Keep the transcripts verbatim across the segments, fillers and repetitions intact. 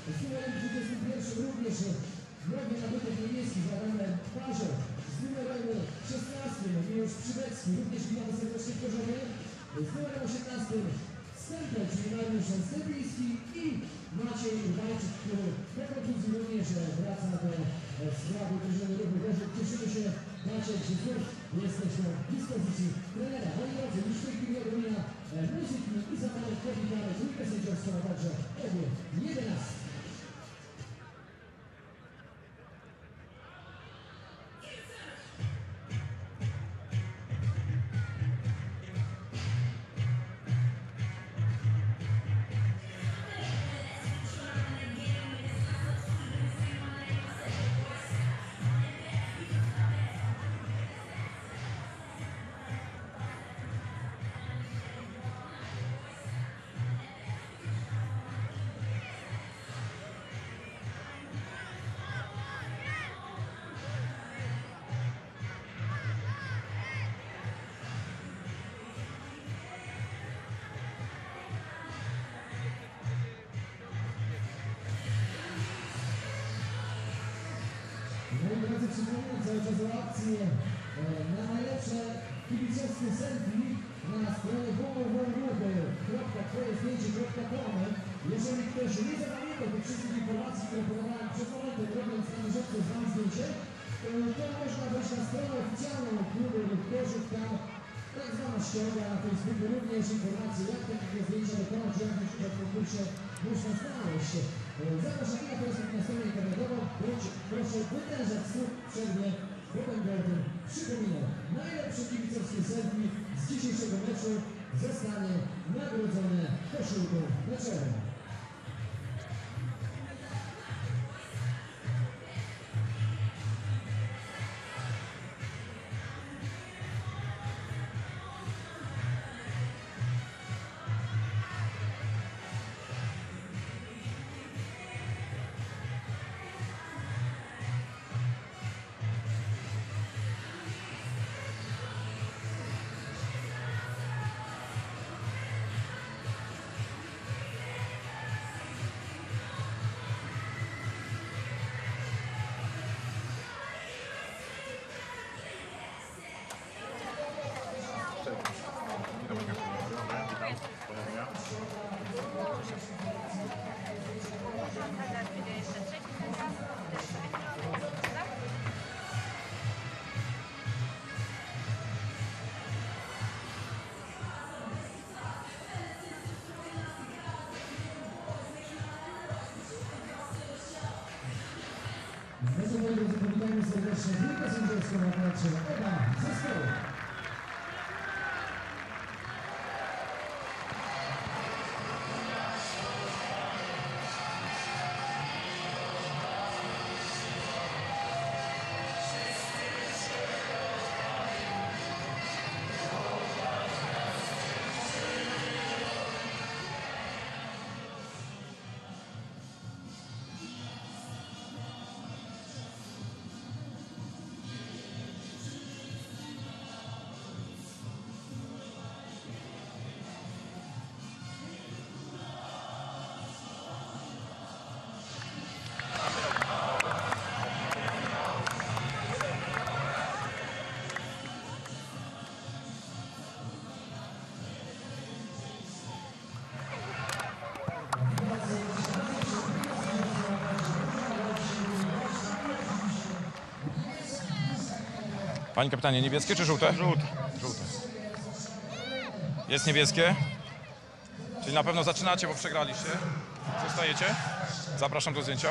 Z numerem dwudziestym pierwszym również nowy nabytek niemiecki zagrany w parze z numerem szesnastym Miłosz Przybecki, również witamy serdecznie w Gorzowie. Z numerem osiemnastym Stempel, czyli Mariusz Stępiński i Maciej Walczyk, który po kontuzji również wraca do składu drużyny Ruchu Gorzów. Cieszymy się, Maciek, że znów jesteś na dyspozycji trenera. Moi drodzy, już w tej chwili odmiana muzyki i zabawy powitamy trójkę sędziowską, a także obie jedenastki. Moi drodzy, przypomnę cały czas o akcję na najlepsze kibicowskie selfie na stronie w w w kropka twoje zdjęcie kropka com. Jeżeli ktoś nie zapamiętał tych wszystkich informacji, które podawałem przed momentem, robiąc na bieżąco z wami zdjęcie, to można wejść na stronę oficjalną klubu Gorzów, tam tak zwana ściąga na Facebooku również informacje, jak takiego zdjęcia dokonać, jak na przykład w konkursie można znaleźć. Zapraszam na Facebook, na stronę internetową, bądź proszę wytężać słuch w przerwie, bo będę o tym przypominał. Najlepsze kibicowskie selfie z dzisiejszego meczu zostanie nagrodzone koszulką na czerwono. Moi drodzy, powitamy serdecznie trójkę sędziowską na meczu oba zespoły. Panie kapitanie, niebieskie czy żółte? Żółte. Żółte. Jest niebieskie? Czyli na pewno zaczynacie, bo przegraliście. Zostajecie? Zapraszam do zdjęcia.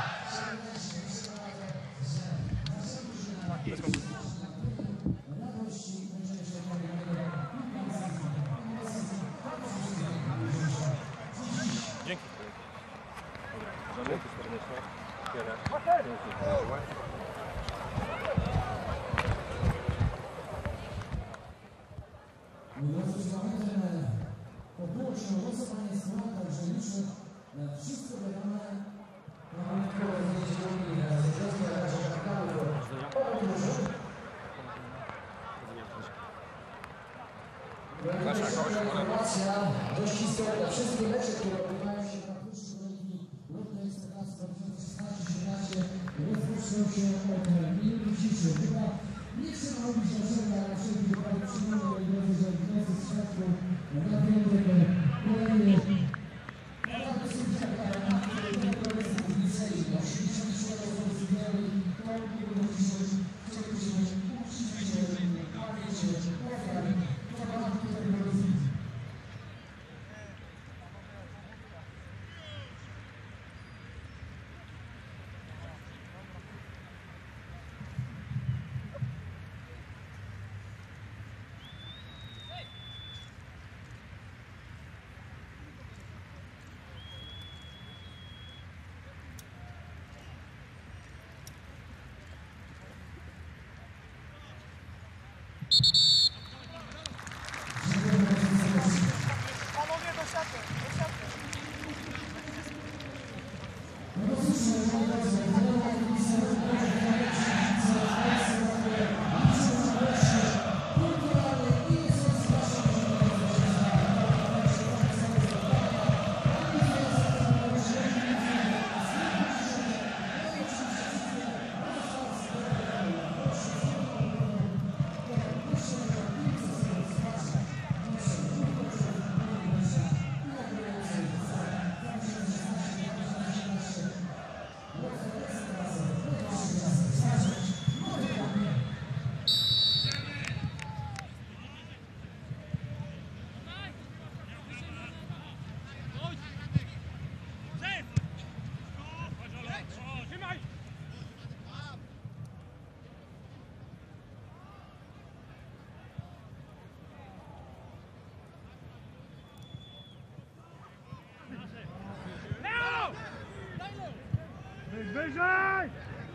Dzięki. Poboczne głosowanie składa, że już wszystko wydane na wyjątkowe zdjęcie drogi sędziowskiej Radzie Kapitału. Informacja dość istotna. Wszystkie mecze, które odbywają się na pierwszej kolejki lotnej się od minuty ciszy. Chyba nie trzeba robić naszego, ale na wszelki wypadek przypomnę, moi drodzy, że w nocy z światło na piątek kolejny naprawdę sędzia na progresji publicznej, na osiemdziesiąt cztery osób zmiany, to nie było dzisiaj, czego się uczcicie, pamięcie, ofiar, to bardzo tutaj progresji. Panowie, do siaty, do siaty. Wyżej!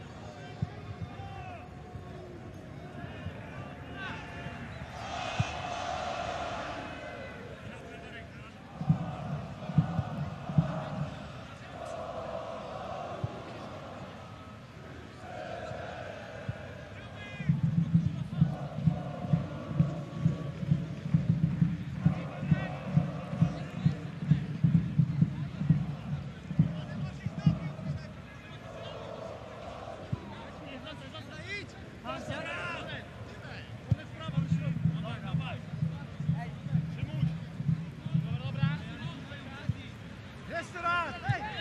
Jeszcze raz!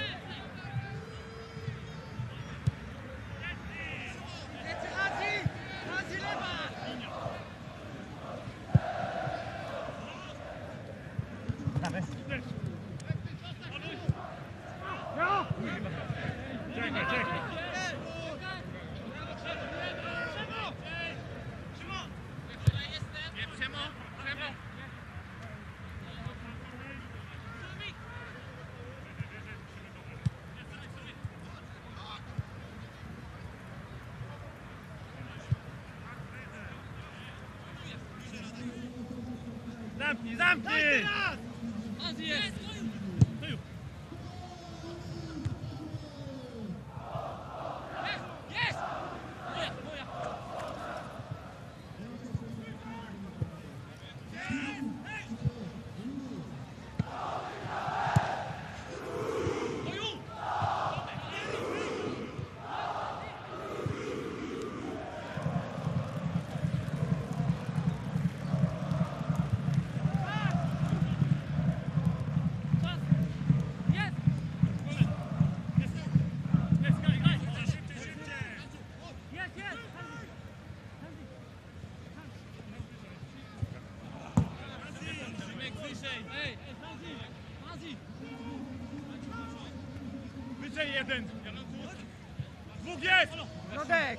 Czekaj, czekaj. Zamknij, zamknij! Wyżej jeden! Dwóch jest! Rodek!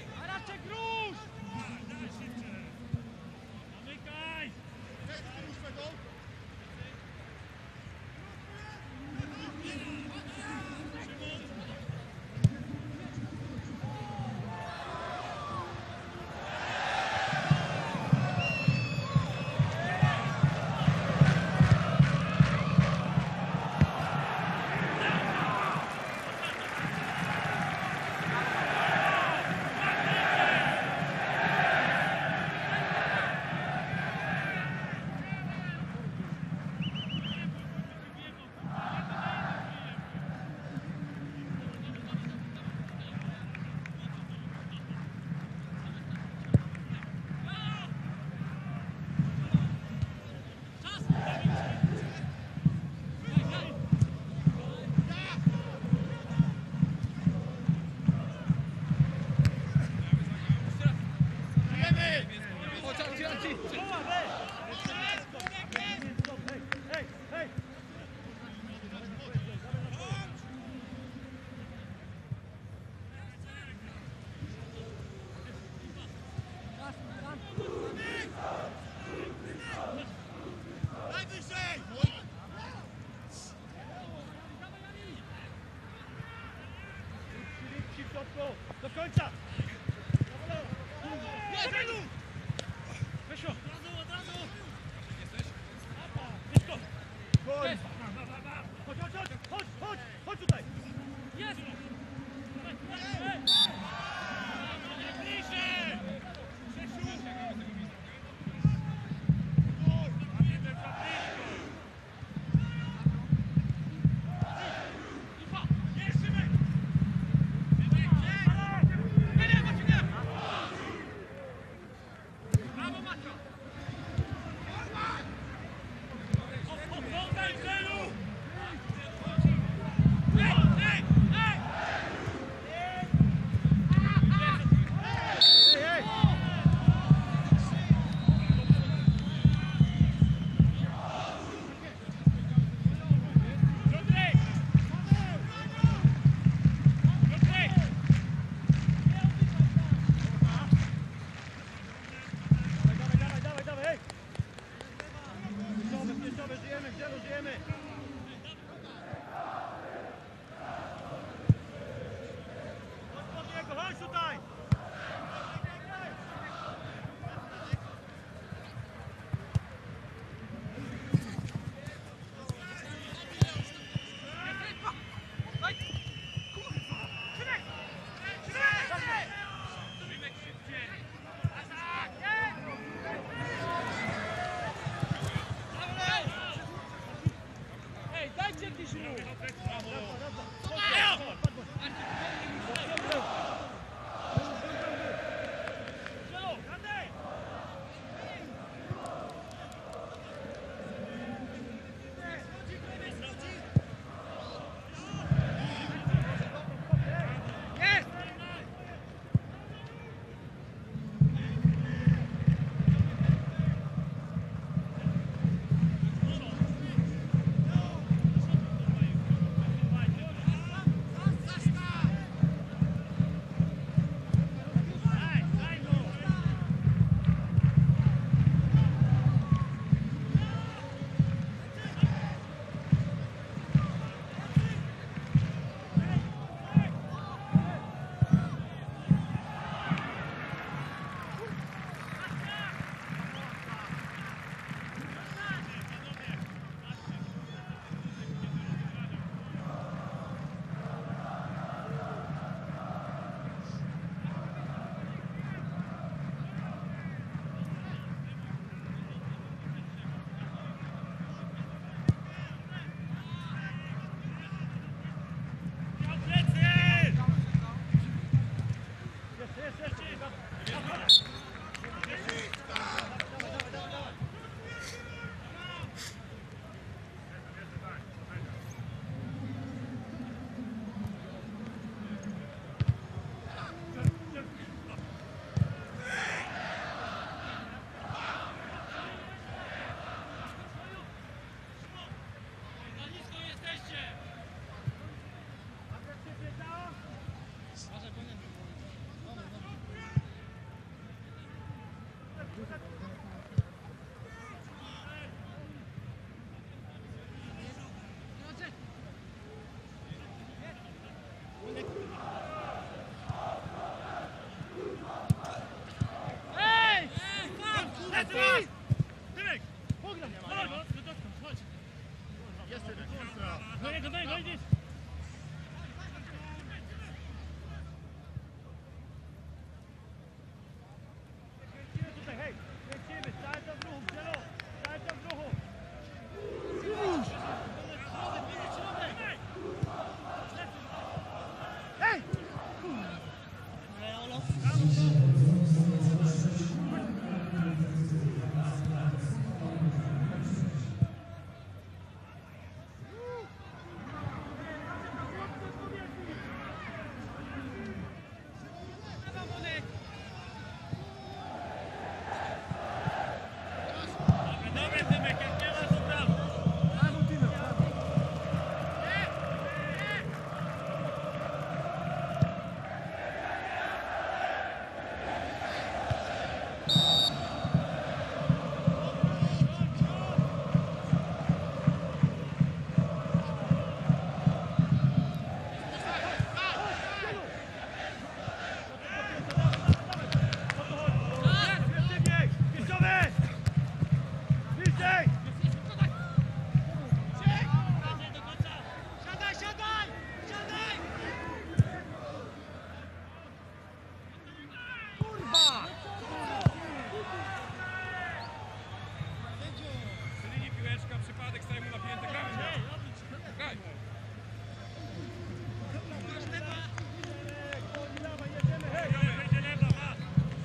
Zamykaj! Do końca! Wysio! Blisko! Chodź, chodź, chodź, chodź, chodź, chodź tutaj! Jest! Bliżej! Żyjemy, gdzie żyjemy? Chodź, chodź tutaj! lewa! Z linii piłeczka, przypadek, staje mu napięty, gramy. Graj. Dawaj, jedziemy, hej! Będzie lewa, masz!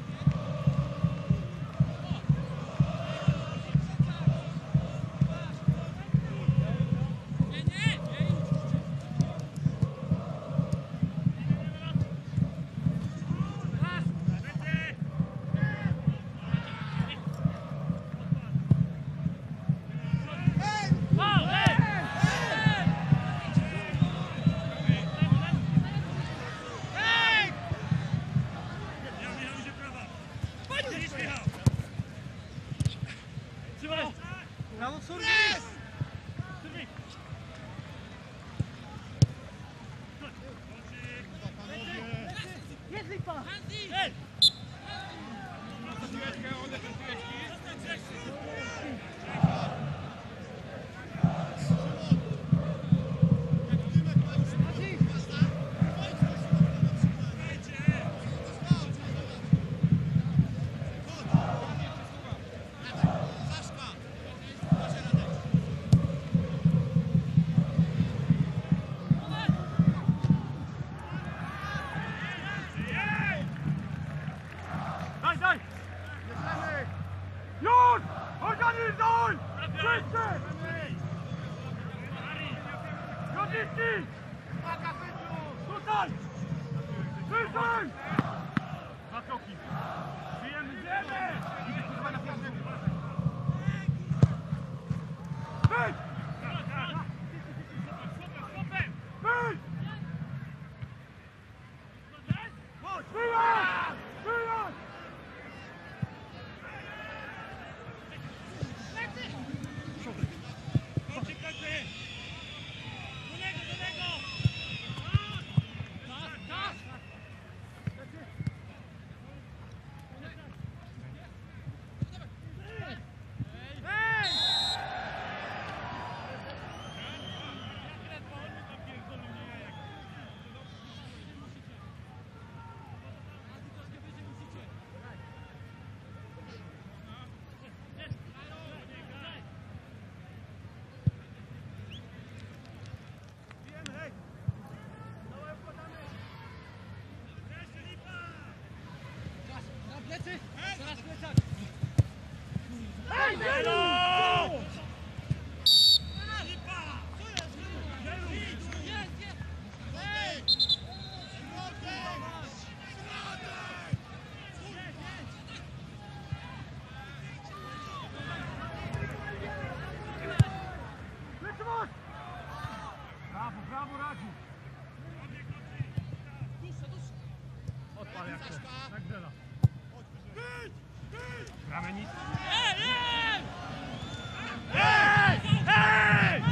Brawo, Surwik! Surwik! Jest lipa! Ej! Piłeczkę, odejdź od piłeczki. Daj, daj! Już! Organizuj! Wszyscy! Godzinki! Tutaj! Wyżej! Dwa kroki! Bijemy, bijemy! Wyjdź! Wyjdź! Wyjazd! Wyjazd! Brawo, brawo, Radzi! Odpal jak to, jak grzela. Gramy nic. Ej, ej! Ej! Ej!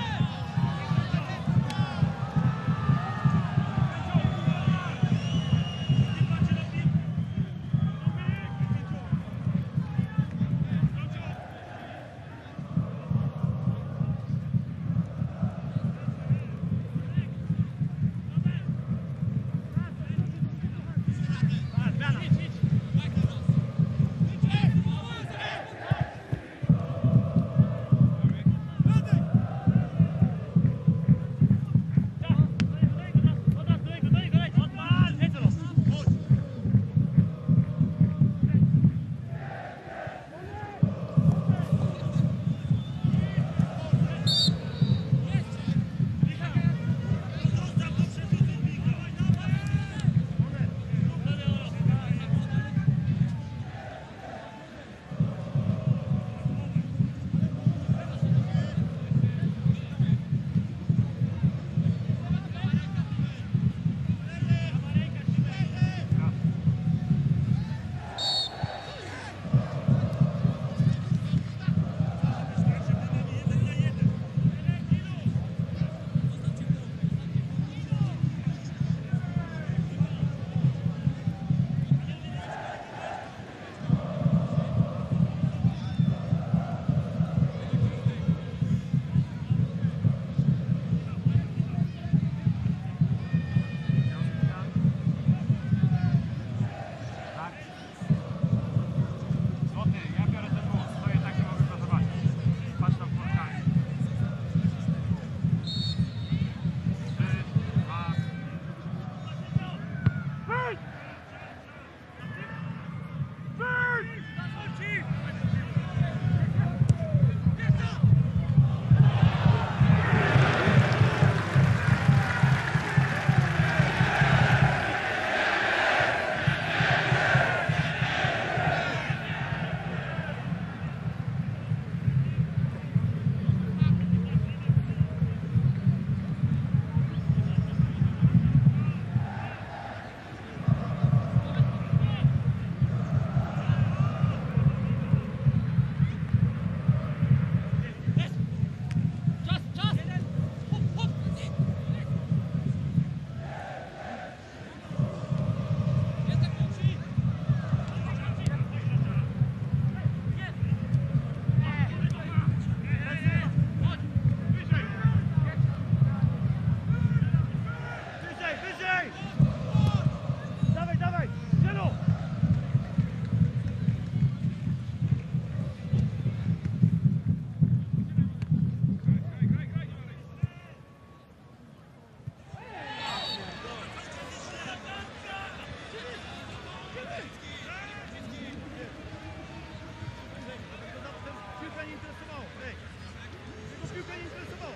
Piłka nie interesowała. Ej. Tego piłka nie interesowała.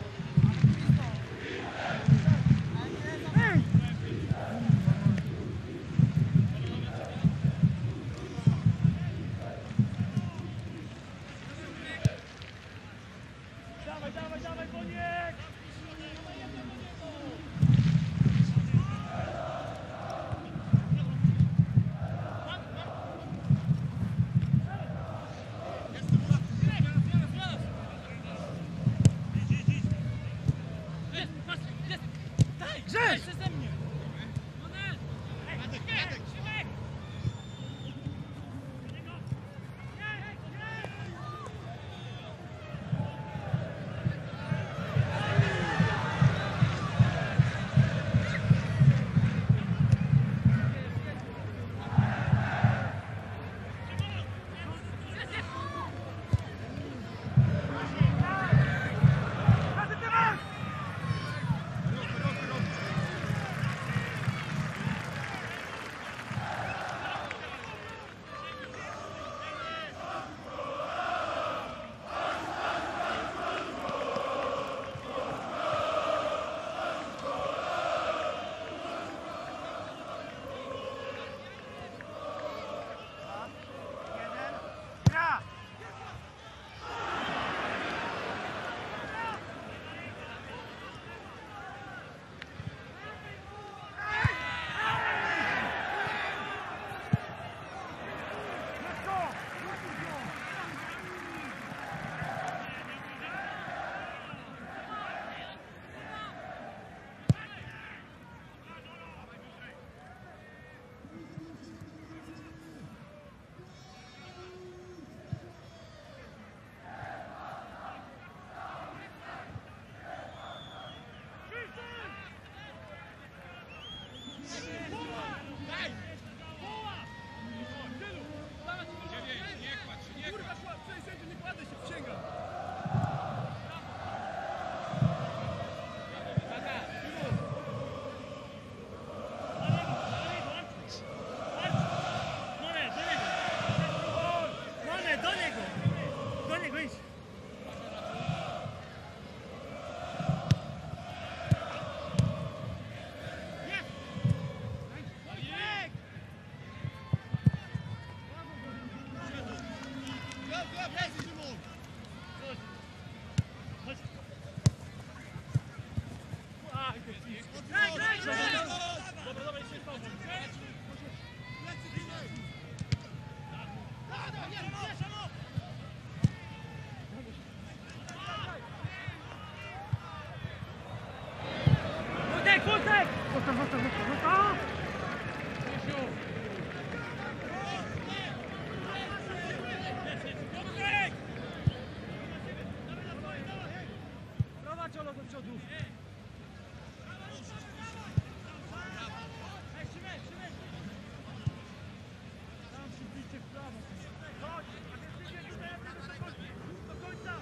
Ej! Dawaj, dawaj, dawaj, Boniek! Grześ! Przeze mnie! Wojtek, Wojtek! Zostaw, zostaw, zostaw, zostaw! Prowadź Olo do przodu! Tam się bliżcie w prawo. Chodź! A ty biegnie do końca!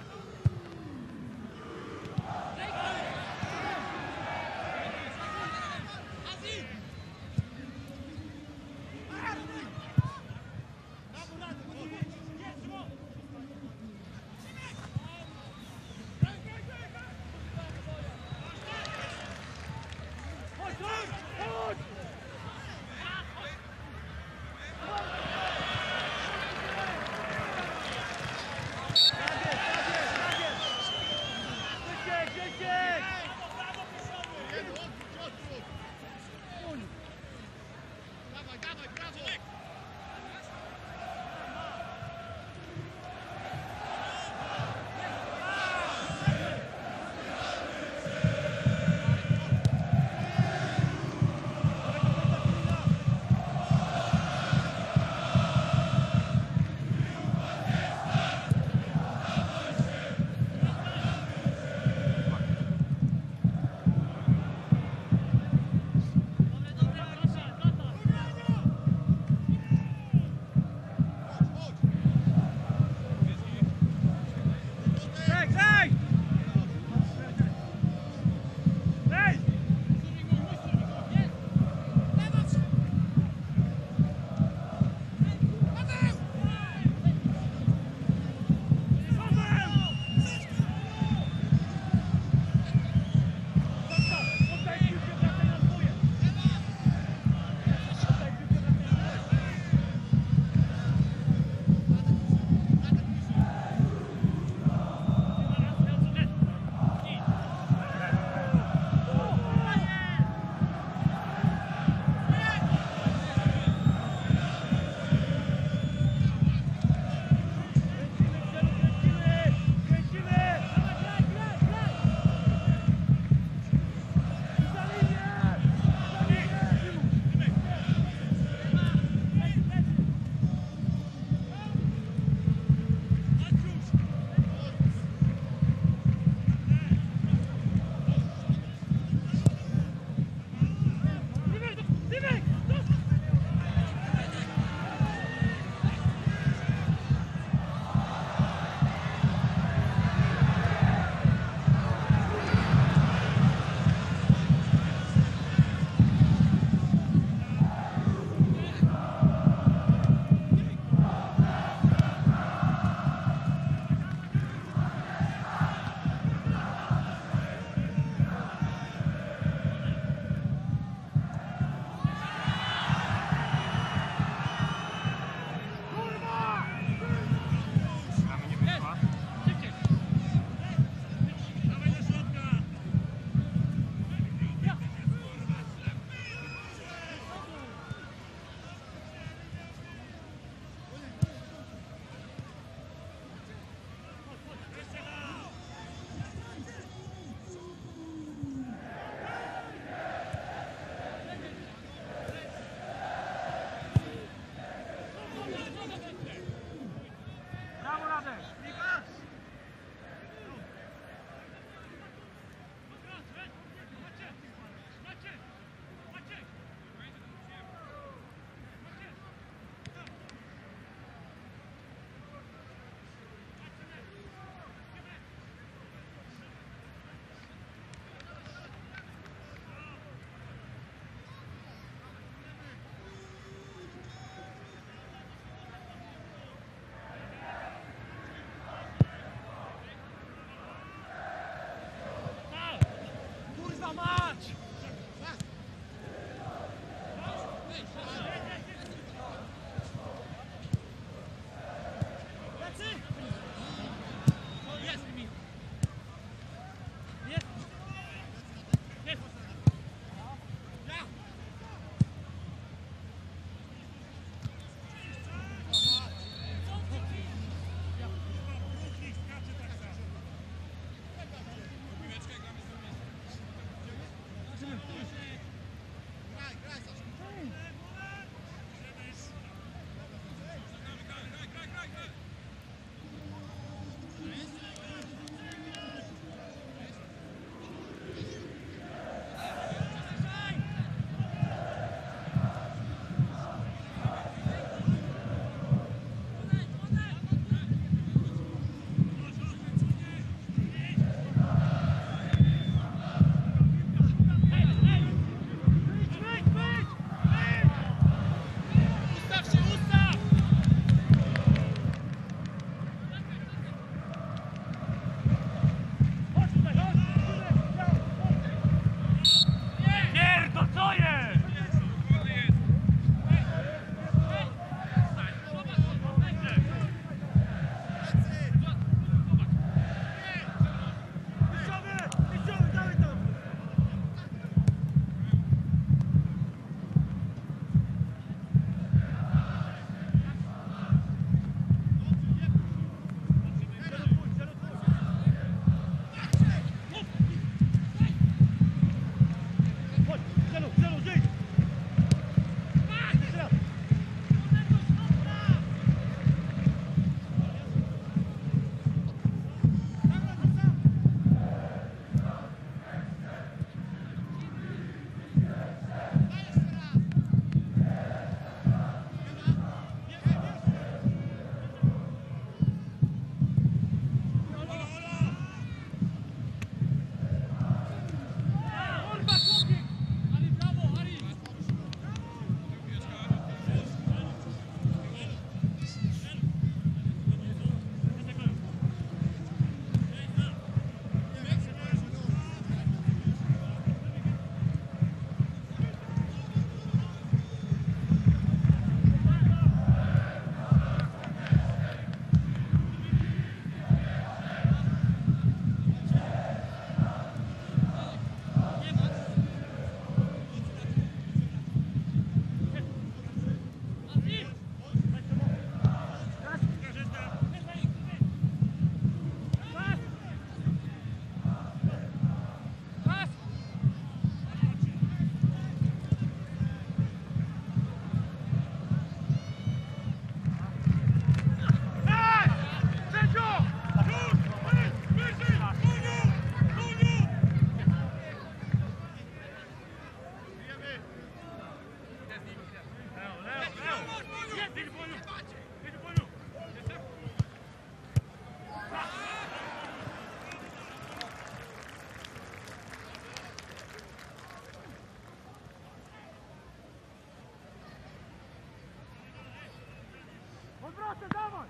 Odwrotę, dawaj!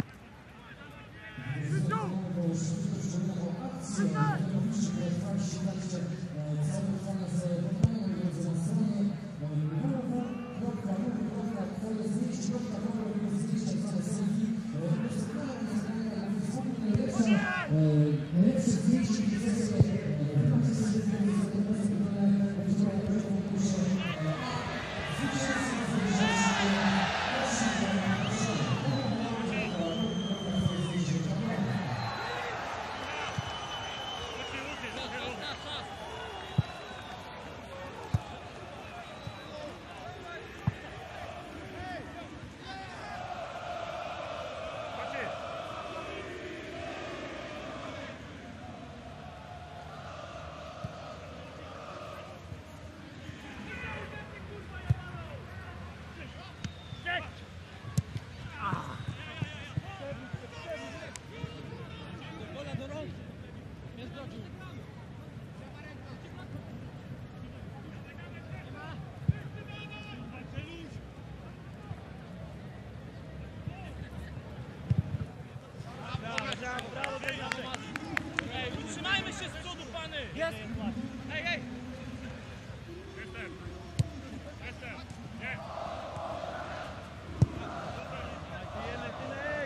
Najlepsze zdjęcie Utrzymajmy się z przodu, pany! Jest! Ej, ej! Jestem! Jestem! Nie! Tyle, tyle!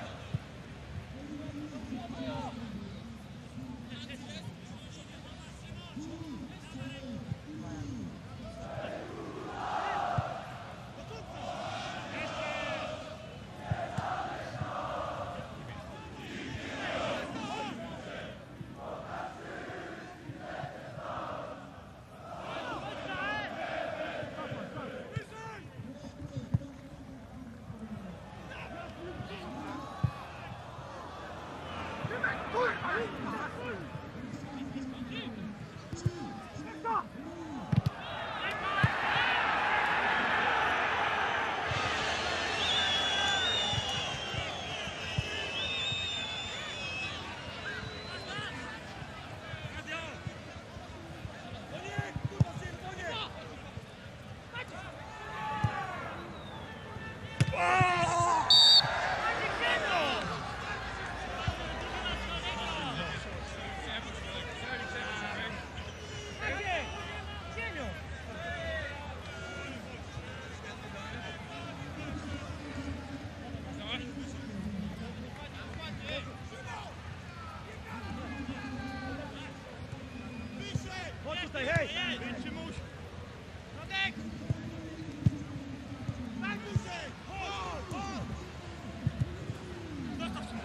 Chodź tutaj, hej! Wytrzymuj! Radek! Daj mu się! Chodź! Chodź! Zostaw się!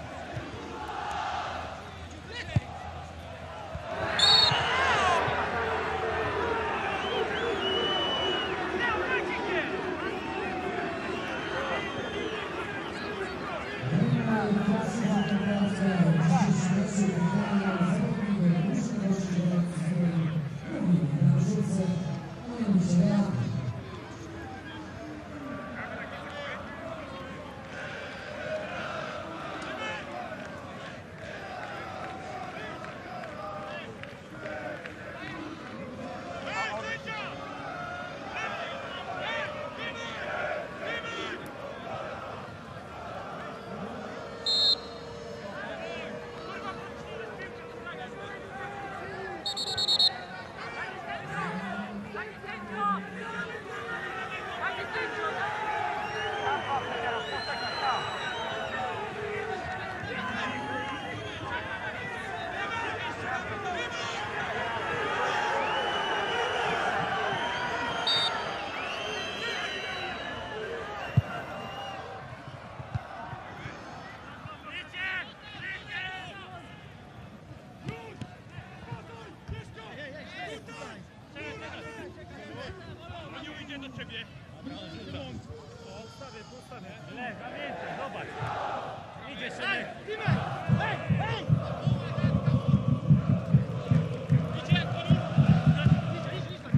Lech, a więcej, zobacz. Idzie się Lech. Hej, hej! Idzie, Koru! Idzie, idzie, idzie.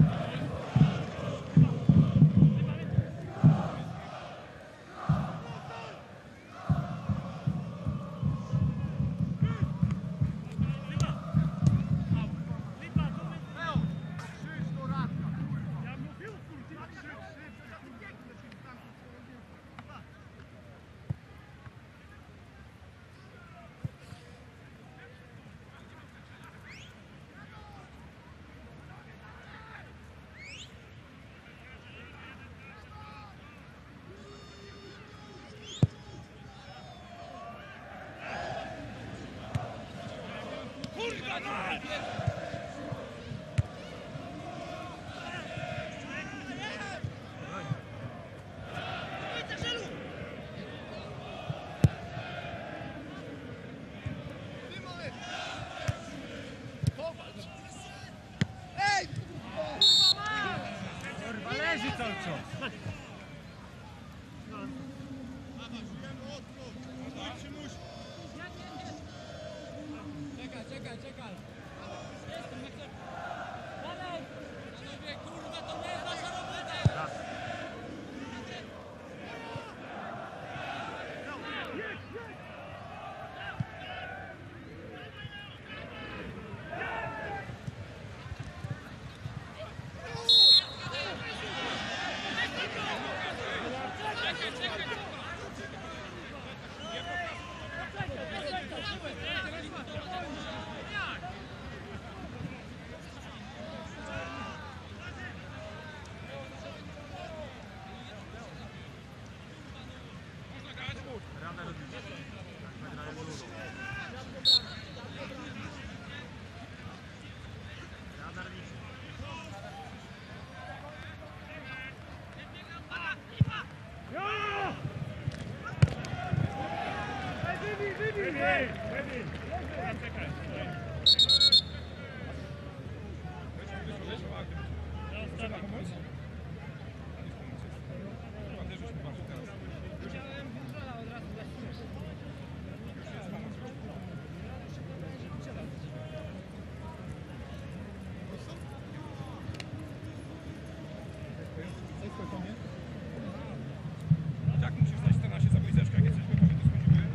Jak musisz znaleźć ten nasie za blizeczkę, jak jesteś gotowy, to schodzimy.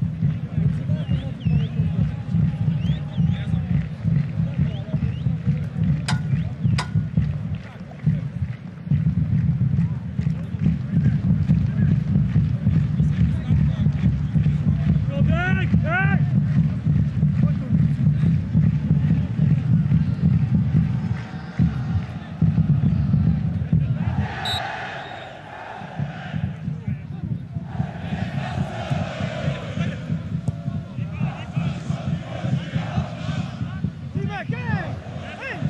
Nie, za Środek! Ej! Tymek, ej! Ej!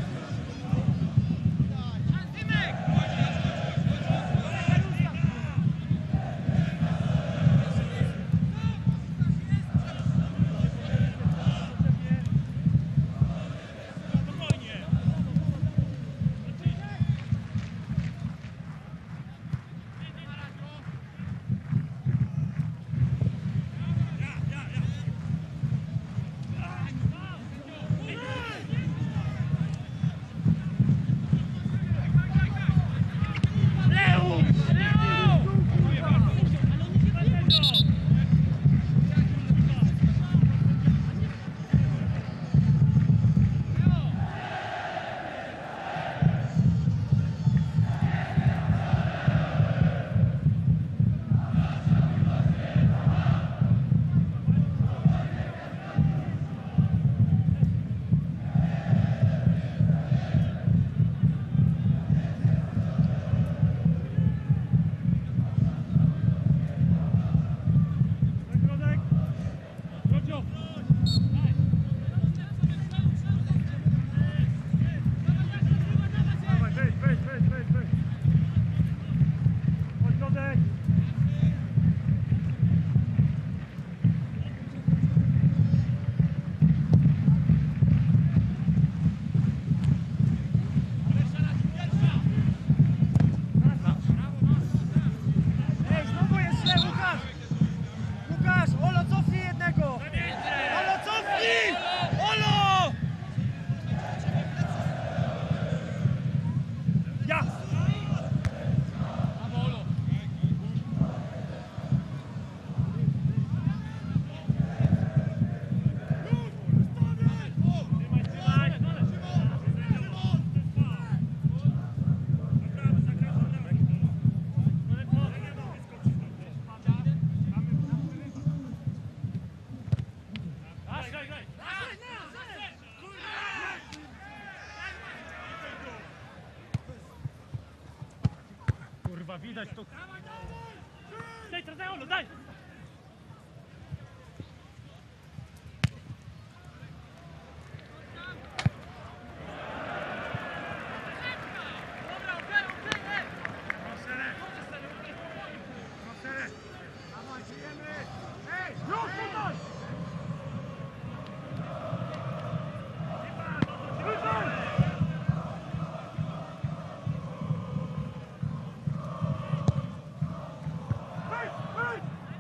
Środek! Rodzio! Dawaj, wejdź, wejdź, wejdź, wejdź, wejdź! Chodź, środek! Ej, znowu jest źle, Łukasz! Łukasz, Olo, cofnij jednego! Olo, cofnij! Olo! Ja! Kurwa, widać to. Daj, teraz daj, Olo, daj! Ej, już tutaj! Wyżej! Hej, hej!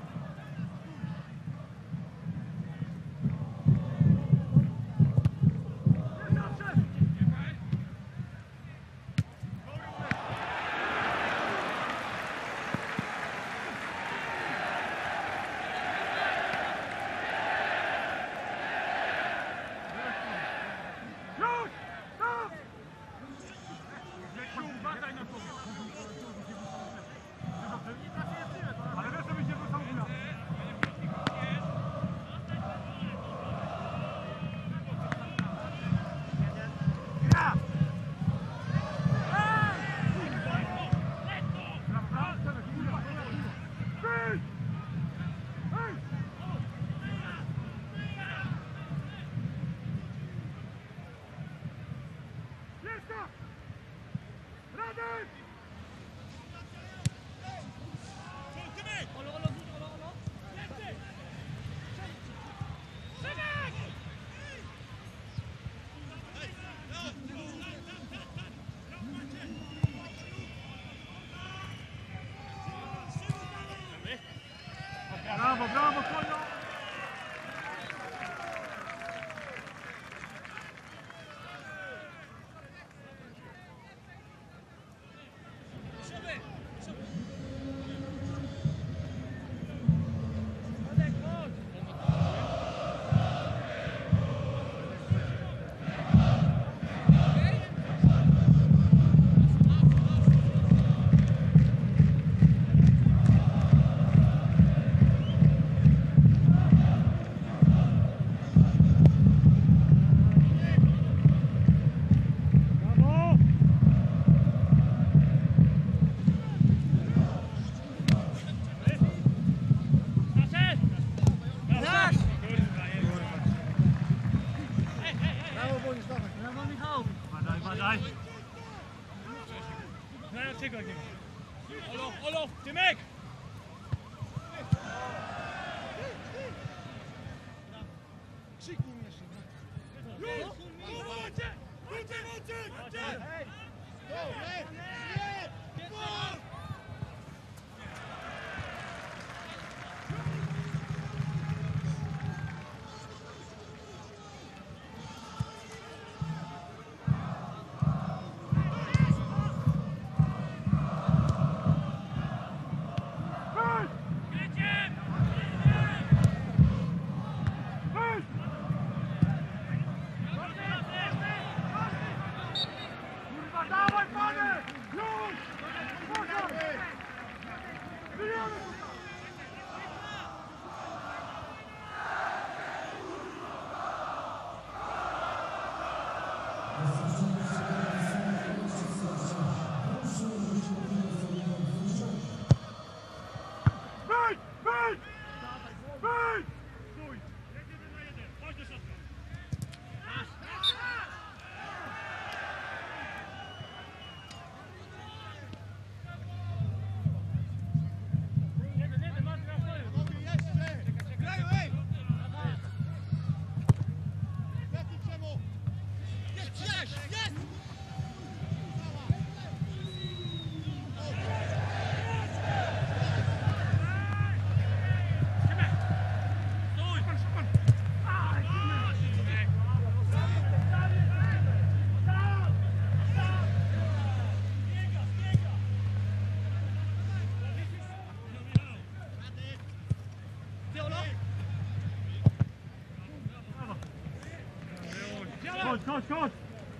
Chodź, chodź, chodź!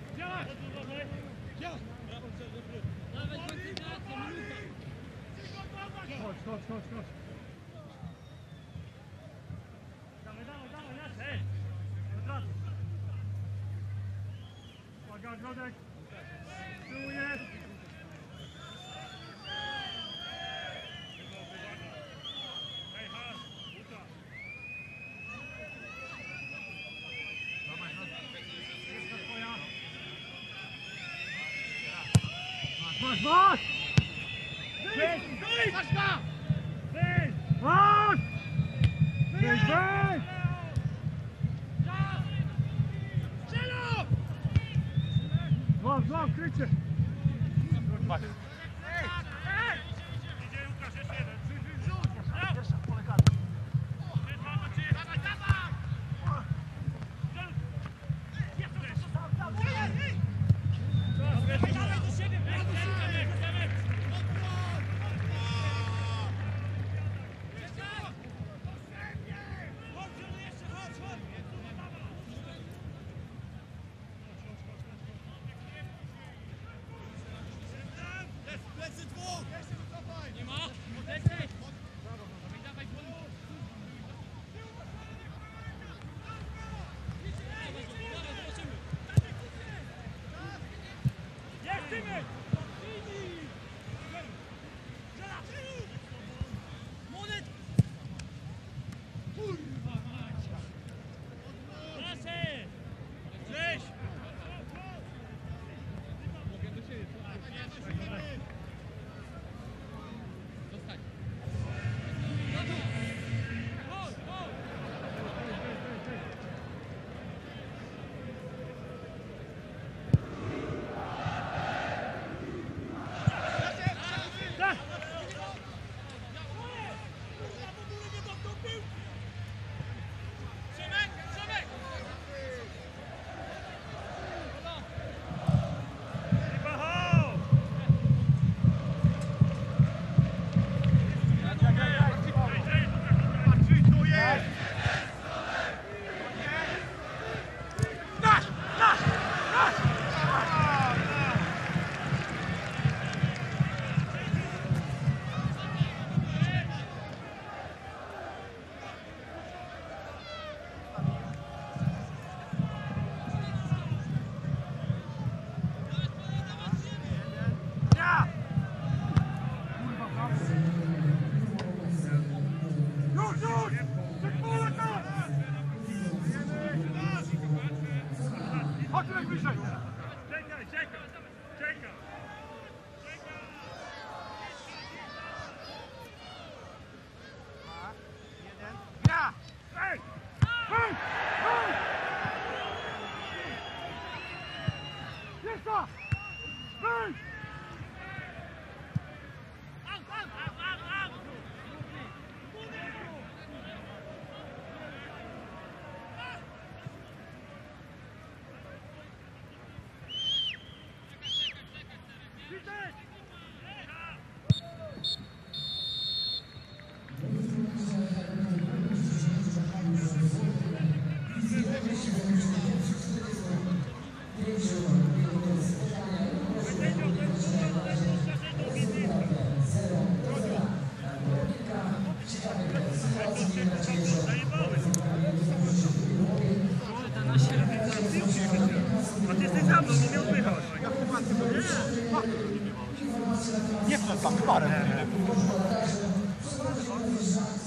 Chodź, chodź, chodź, chodź! Dawaj, dawaj, dawaj, jest! Ej! Od razu! Uwaga, Grodek! Z tyłu jest! Ej, has! Buta! Dawaj, has! Jest ta twoja! Masz, masz! Wyjdź! Wyjdź! Wyjdź! Masz! Wyjdź! Wyjdź! Złap, złap, krycie! Patrz. Idzie Łukasz, jeszcze jeden. Rzut! Pierwsza, pole karty. Dawaj, dawaj! Dawaj do siebie! Wyjdź! A ty jesteś za mną, nie miał wychodź. Nie przed tam parę.